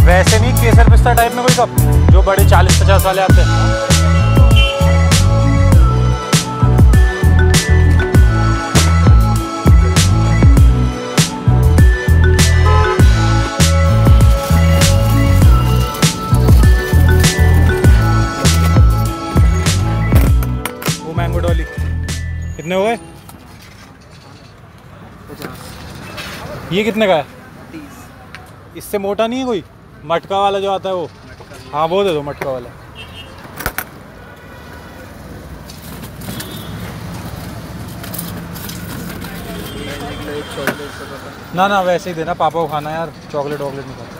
वैसे नहीं, केसर पिस्ता टाइप में कोई कप जो बड़े 40-50 वाले आते हैं। वो मैंगो डॉली कितने हुए? 50। ये कितने का है? 30। इससे मोटा नहीं है कोई? मटका वाला जो आता है वो? हाँ वो दे दो, मटका वाला। ना ना वैसे ही देना, पापा को खाना है यार, चॉकलेट वॉकलेट नहीं खाता।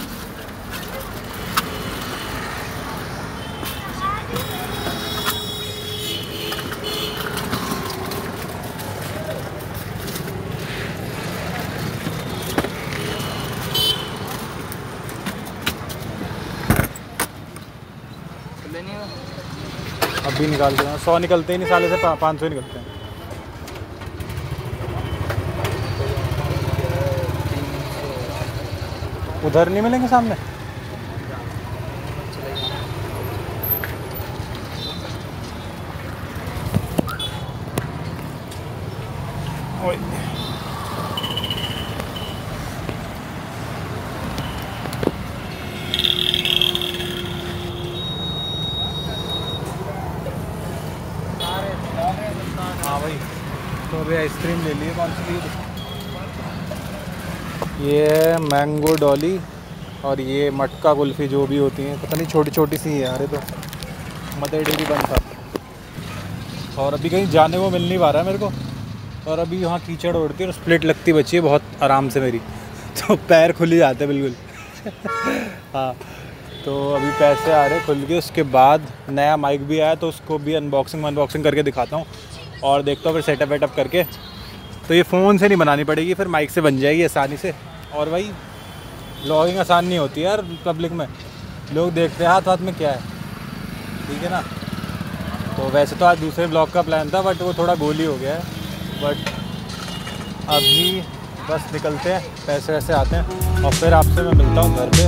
अभी निकाल के 100 निकलते ही नहीं साले से, 500 ही निकलते हैं। उधर नहीं मिलेंगे सामने? ओए हाँ भाई, तो अभी आइसक्रीम ले लिए। कौन सी ली? ये मैंगो डॉली और ये मटका कुल्फ़ी जो भी होती हैं, पता नहीं छोटी छोटी सी है। अरे तो मदर डेयरी बंद था और अभी कहीं जाने को मिल नहीं पा रहा है मेरे को। और अभी वहाँ कीचड़ उड़ती है और स्प्लिट लगती बची है बहुत आराम से मेरी, तो पैर खुल ही जाते बिल्कुल। हाँ, तो अभी पैसे आ रहे खुल के। उसके बाद नया माइक भी आया तो उसको भी अनबॉक्सिंग करके दिखाता हूँ और देखता हूँ फिर सेटअप वेटअप करके। तो ये फ़ोन से नहीं बनानी पड़ेगी, फिर माइक से बन जाएगी आसानी से। और भाई ब्लॉगिंग आसान नहीं होती यार पब्लिक में, लोग देखते हैं हाथ हाथ में क्या है, ठीक है ना। तो वैसे तो आज दूसरे ब्लॉग का प्लान था बट वो थोड़ा गोली हो गया है। बट अभी बस निकलते हैं, पैसे वैसे आते हैं और फिर आपसे मैं मिलता हूँ घर पे।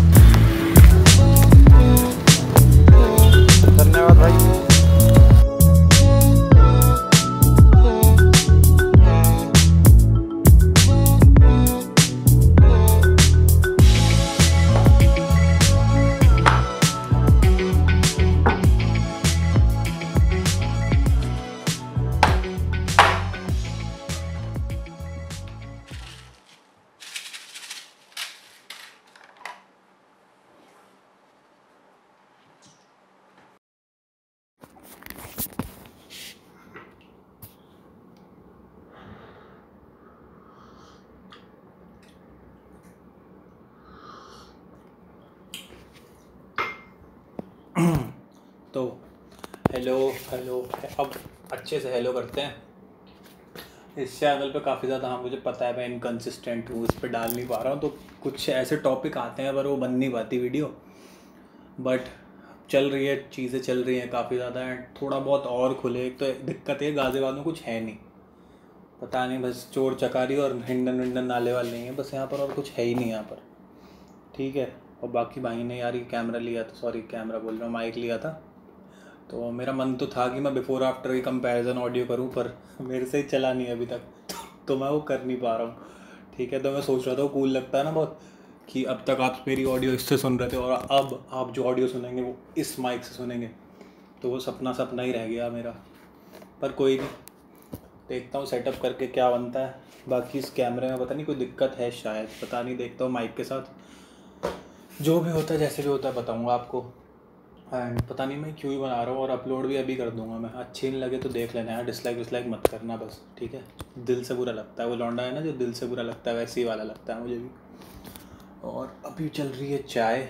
धन्यवाद भाई। तो हेलो अब अच्छे से हेलो करते हैं। इस चैनल पे काफ़ी ज़्यादा, हाँ मुझे पता है मैं इनकन्सिस्टेंट हूँ, इस पर डाल नहीं पा रहा हूँ, तो कुछ ऐसे टॉपिक आते हैं पर वो बन नहीं पाती वीडियो। बट चल रही है, चीज़ें चल रही हैं काफ़ी ज़्यादा एंड थोड़ा बहुत और खुले। एक तो दिक्कत है गाज़ियाबाद में कुछ है नहीं, पता नहीं, बस चोर चकारी और हिंडन विंडन नाले वाले नहीं है बस यहाँ पर, और कुछ है ही नहीं यहाँ पर, ठीक है। और बाकी भाई ने यार ये कैमरा लिया था, सॉरी कैमरा बोल रहा हूँ, माइक लिया था। तो मेरा मन तो था कि मैं बिफ़ोर आफ्टर की कंपैरिजन ऑडियो करूं, पर मेरे से ही चला नहीं अभी तक, तो मैं वो कर नहीं पा रहा हूँ, ठीक है। तो मैं सोच रहा था वो कूल लगता है ना बहुत, कि अब तक आप मेरी ऑडियो इससे सुन रहे थे और अब आप जो ऑडियो सुनेंगे वो इस माइक से सुनेंगे, तो वो सपना ही रह गया मेरा। पर कोई नहीं, देखता हूँ सेटअप करके क्या बनता है। बाकी इस कैमरे में पता नहीं कोई दिक्कत है शायद, पता नहीं, देखता हूँ माइक के साथ जो भी होता है, जैसे भी होता है बताऊँगा आपको। एंड पता नहीं मैं क्यों ही बना रहा हूँ, और अपलोड भी अभी कर दूंगा मैं। अच्छी नहीं लगे तो देख लेना यार, डिसलाइक मत करना बस, ठीक है। दिल से बुरा लगता है, वो लौंडा है ना जो दिल से बुरा लगता है, वैसे ही वाला लगता है मुझे भी। और अभी चल रही है चाय।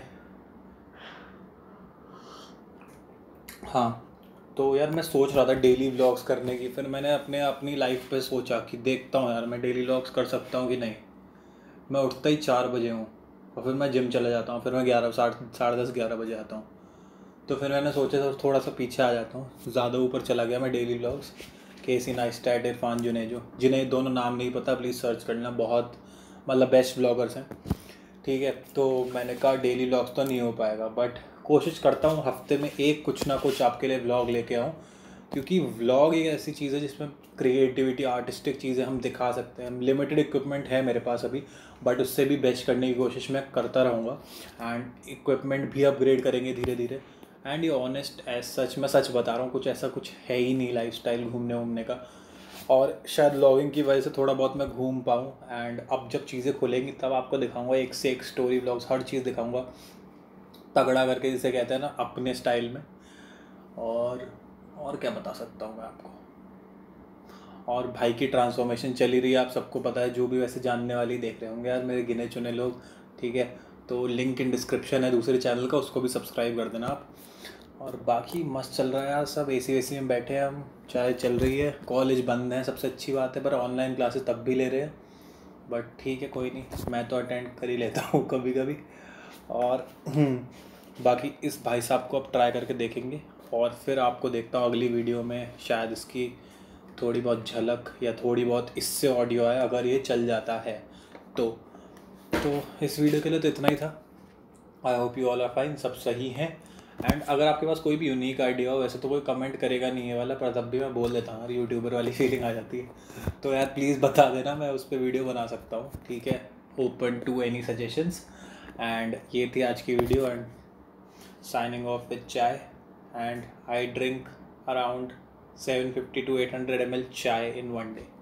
हाँ, तो यार मैं सोच रहा था डेली व्लॉग्स करने की, फिर मैंने अपनी लाइफ पे सोचा कि देखता हूँ यार मैं डेली व्लॉग्स कर सकता हूँ कि नहीं। मैं उठता ही 4 बजे हूँ और फिर मैं जिम चला जाता हूँ, फिर मैं 11 साढ़े 10 11 बजे आता हूँ। तो फिर मैंने सोचा था थोड़ा सा पीछे आ जाता हूँ, ज़्यादा ऊपर चला गया मैं daily vlogs. Casey Neistat, Irfan Junejo, जिन्हें दोनों नाम नहीं पता प्लीज़ सर्च कर लेना, बहुत मतलब बेस्ट ब्लॉगर्स हैं। ठीक है। तो मैंने कहा डेली व्लॉग्स तो नहीं हो पाएगा, बट कोशिश करता हूँ हफ्ते में एक कुछ ना कुछ आपके लिए व्लॉग लेके आऊँ, क्योंकि व्लॉग एक ऐसी चीज़ है जिसमें क्रिएटिविटी, आर्टिस्टिक चीज़ें हम दिखा सकते हैं। लिमिटेड इक्विपमेंट है मेरे पास अभी, बट उससे भी बेस्ट करने की कोशिश मैं करता रहूँगा, एंड इक्विपमेंट भी अपग्रेड करेंगे धीरे धीरे। एंड ये ऑनेस्ट एज सच, मैं सच बता रहा हूँ, कुछ ऐसा कुछ है ही नहीं लाइफस्टाइल घूमने वूमने का, और शायद व्लॉगिंग की वजह से थोड़ा बहुत मैं घूम पाऊँ। एंड अब जब चीज़ें खुलेंगी तब आपको दिखाऊंगा, एक से एक स्टोरी व्लॉग्स, हर चीज़ दिखाऊंगा तगड़ा करके, जिसे कहते हैं ना, अपने स्टाइल में। और क्या बता सकता हूँ मैं आपको। और भाई की ट्रांसफॉर्मेशन चली रही है, आप सबको पता है, जो भी वैसे जानने वाले ही देख रहे होंगे यार, मेरे गिने चुने लोग, ठीक है। तो लिंक इन डिस्क्रिप्शन है दूसरे चैनल का, उसको भी सब्सक्राइब कर देना आप। और बाकी मस्त चल रहा है यार, सब एसी वेसी में बैठे हैं हम, चाय चल रही है, कॉलेज बंद है, सबसे अच्छी बात है, पर ऑनलाइन क्लासेस तब भी ले रहे हैं। बट ठीक है, कोई नहीं, मैं तो अटेंड कर ही लेता हूँ कभी कभी। और बाकी इस भाई साहब को अब ट्राई करके देखेंगे, और फिर आपको देखता हूँ अगली वीडियो में, शायद इसकी थोड़ी बहुत झलक या थोड़ी बहुत इससे ऑडियो है, अगर ये चल जाता है तो। इस वीडियो के लिए तो इतना ही था। I hope you all are fine, सब सही हैं। एंड अगर आपके पास कोई भी यूनिक आइडिया हो, वैसे तो कोई कमेंट करेगा नहीं ये वाला, पर तब भी मैं बोल देता हूँ, यूट्यूबर वाली फीलिंग आ जाती है, तो यार प्लीज़ बता देना, मैं उस पर वीडियो बना सकता हूँ, ठीक है। Open to any suggestions. And ये थी आज की video, and signing off with chai. And I drink around 750 to 800 ml chai in one day.